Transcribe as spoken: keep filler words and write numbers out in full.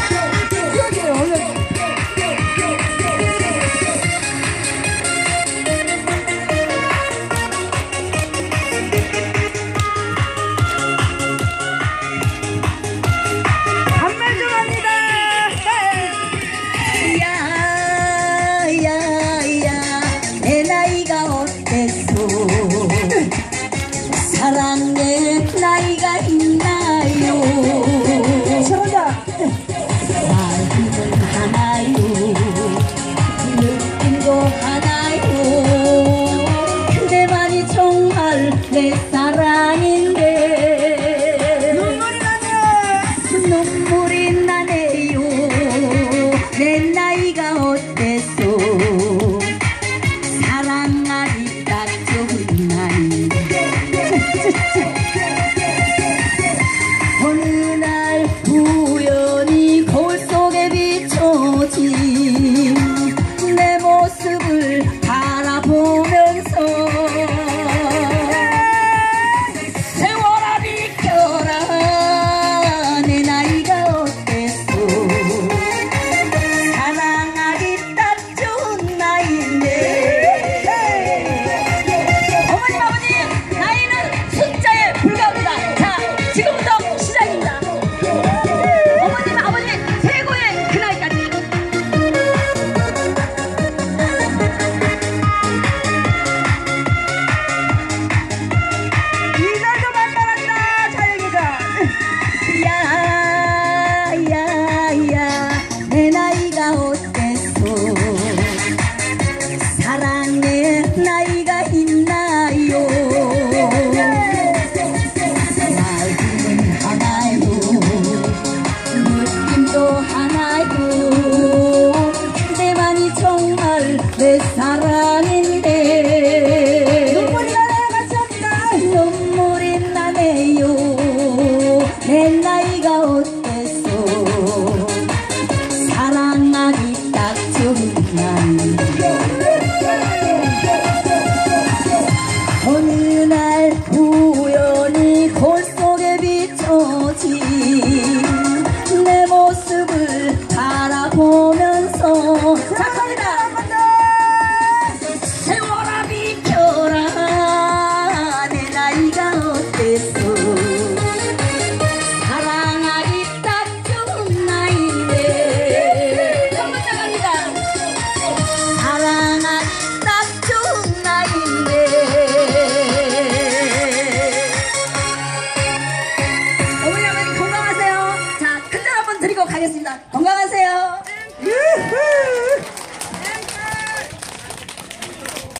사랑의 나이가 있나요? 마음은 하나요, 느낌도 하나요. 그대만이 정말 내 사랑인데 눈물이 나네요. 눈물이 나네요. 내 나이가 어때서 사랑하기 딱 좋은 나이. 어느 날 우연히 거울 속에 비춰진 내 모습을 바라보면서 세월아 비켜라 내 나이가 어땠어 사랑하기 딱 좋은 나이인데. 어머님 아버님 나이는 숫자에 불과합니다. 자 지금부터 시작입니다. 어머님 아버님 최고의 그 나이까지. 이날도 만나란다 자영이가. 야야야 내 나이가 어땠어 사랑의 나이가 있나요? 마음은 하나요, 느낌도 하나요. 그대만이 정말 내 사랑인데 눈물이 나네요. 같이 합니다. 눈물이 나네요. 내 나이가 어땠어 사랑하기 딱 좋은 나이. 어느 날 우연히 거울 속에 비춰진 내 모습을 바라보면서 잠깐이다. 세월아 비켜라 내 나이가 어땠어 사랑하기 딱 좋은 나이인데. 한번 나갑니다. 사랑하기 딱 좋은 나이인데. 어머니 아버님 건강하세요. 자, 큰 절 한번 드리고 가겠습니다. 건강하세요.